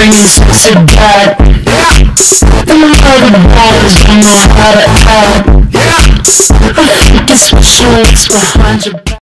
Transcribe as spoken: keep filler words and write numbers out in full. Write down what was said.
bringing sexy back. And the other boys don't know how to act. I think it's what she likes behind your back.